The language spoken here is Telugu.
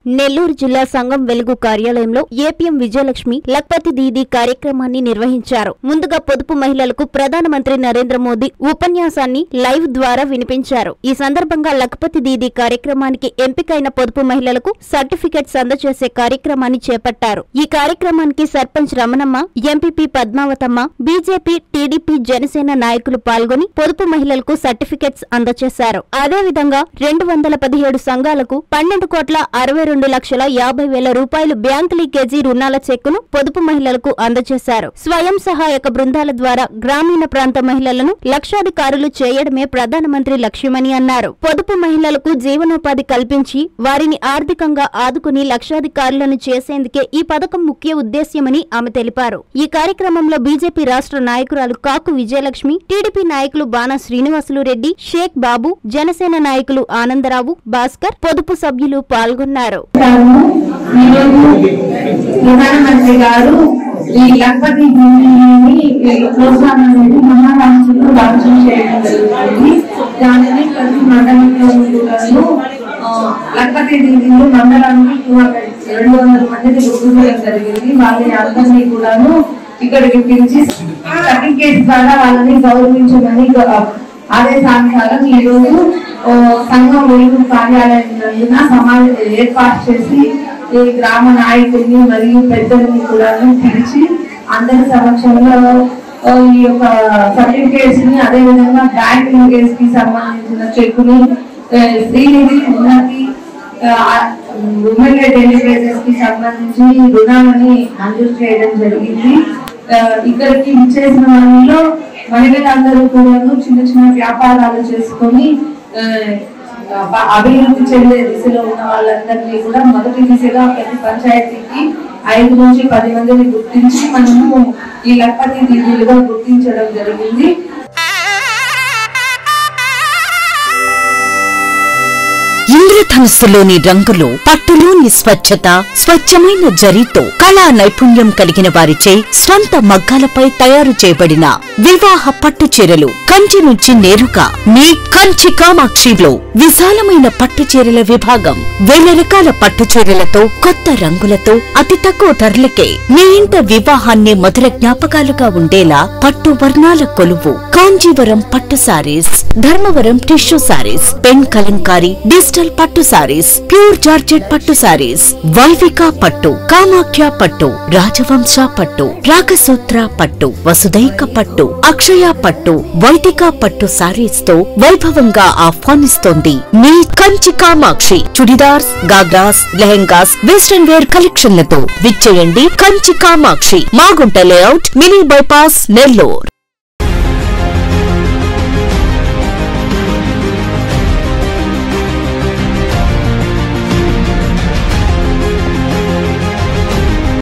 నెల్లూరు జిల్లా సంఘం వెలుగు కార్యాలయంలో ఏపీఎం విజయలక్ష్మి లక్పతి దీదీ కార్యక్రమాన్ని నిర్వహించారు. ముందుగా పొదుపు మహిళలకు ప్రధానమంత్రి నరేంద్ర మోదీ ఉపన్యాసాన్ని లైవ్ ద్వారా వినిపించారు. ఈ సందర్భంగా లక్పతి దీదీ కార్యక్రమానికి ఎంపికైన పొదుపు మహిళలకు సర్టిఫికెట్స్ అందజేసే కార్యక్రమాన్ని చేపట్టారు. ఈ కార్యక్రమానికి sarpanch Ramanamma, MPP Padmavathamma, BJP, TDP, Janasena నాయకులు పాల్గొని పొదుపు మహిళలకు సర్టిఫికెట్స్ అందజేశారు. అదేవిధంగా 217 సంఘాలకు 12,62,50,000 రూపాయలు బ్యాంకు లీకేజీ రుణాల చెక్కును పొదుపు మహిళలకు అందజేశారు. స్వయం సహాయక బృందాల ద్వారా గ్రామీణ ప్రాంత మహిళలను లక్షాధికారులు చేయడమే ప్రధానమంత్రి లక్ష్యమని అన్నారు. పొదుపు మహిళలకు జీవనోపాధి కల్పించి వారిని ఆర్థికంగా ఆదుకుని లక్షాధికారులను చేసేందుకే ఈ పథకం ముఖ్య ఉద్దేశ్యమని ఆమె తెలిపారు. ఈ కార్యక్రమంలో బీజేపీ రాష్ట్ర నాయకురాలు కాకు విజయలక్ష్మి, టీడీపీ నాయకులు బాణా శ్రీనివాసులు రెడ్డి, షేక్ బాబు, జనసేన నాయకులు ఆనందరావు, భాస్కర్, పొదుపు సభ్యులు పాల్గొన్నారు. ప్రధానమంత్రి గారు ఈ లక్పతి దీదీని ప్రోత్సాహాన్ని మహారాష్ట్రలో లాంఛ్ చేయడం జరుగుతుంది. దానిని ప్రతి మండలంలో లక్పతి దీదీలు మండలానికి 200 మందిని గుర్తించడం జరిగింది. వాళ్ళని అందరినీ కూడాను ఇక్కడికి పిలిచి సర్టిఫికేట్ ద్వారా వాళ్ళని గౌరవించమని ఆదేశానుసారం ఈ రోజు సంఘం వెలుగు కార్యాలయం నందున సమావేశం ఏర్పాటు చేసి ఈ గ్రామ నాయకుల్ని మరియు పెద్దల్ని కూడా పిలిచి అందరి సమక్షంలో ఈ యొక్క సర్టిఫికేట్స్ ని, అదేవిధంగా బ్యాంక్ లింకేజ్ కి సంబంధించిన చెక్కుని, శ్రీనిధి, ఉన్నతి, ఉమెన్ ఎంటర్ప్రైజెస్ కి సంబంధించి రుణాలని మంజూరు చేయడం జరిగింది. ఇక్కడికి ఇచ్చేసిన వాళ్ళలో మహిళలందరూ కూడా చిన్న చిన్న వ్యాపారాలు చేసుకొని అభివృద్ధి చెందే దిశలో ఉన్న వాళ్ళందరినీ కూడా మొదటి దిశగా ప్రతి పంచాయతీకి 5 నుంచి 10 మందిని గుర్తించి మనము ఈ లక్పతి దీదీలుగా గుర్తించడం జరిగింది. ఇంద్రధనుస్సులోని రంగులు, పట్టులోని స్వచ్ఛత, స్వచ్ఛమైన జరీతో కళా నైపుణ్యం కలిగిన వారిచే స్వంత మగ్గాలపై తయారు చేయబడిన వివాహ పట్టు చీరలు కంచి నుంచి నేరుగా మీ కంచి కామాక్షిలో విశాలమైన పట్టు చీరల విభాగం. 1000 రకాల పట్టు చీరలతో, కొత్త రంగులతో, అతి తక్కువ ధరలకే మీ ఇంట వివాహాన్ని మధుర జ్ఞాపకాలుగా ఉండేలా పట్టు వర్ణాల కొలువు కాంజీవరం పట్టు saris, Dharmavaram tissue saris, pen Kalamkari, digital పట్టు సారీస్, ప్యూర్ జార్జెట్ పట్టు సారీస్, వైవిక పట్టు, కామాఖ్య పట్టు, రాజవంశ పట్టు, రాగసూత్ర పట్టు, వసుదైక పట్టు, అక్షయ పట్టు, వైదిక పట్టు సారీస్ తో వైభవంగా ఆహ్వానిస్తోంది మీ కంచి కామాక్షి. చుడిదార్స్, గాగ్రాస్, లెహెంగాస్, వెస్టర్న్ వేర్ కలెక్షన్లతో విచ్చేయండి Kanchi Kamakshi, Magunta layout, mini bypass, Nellore.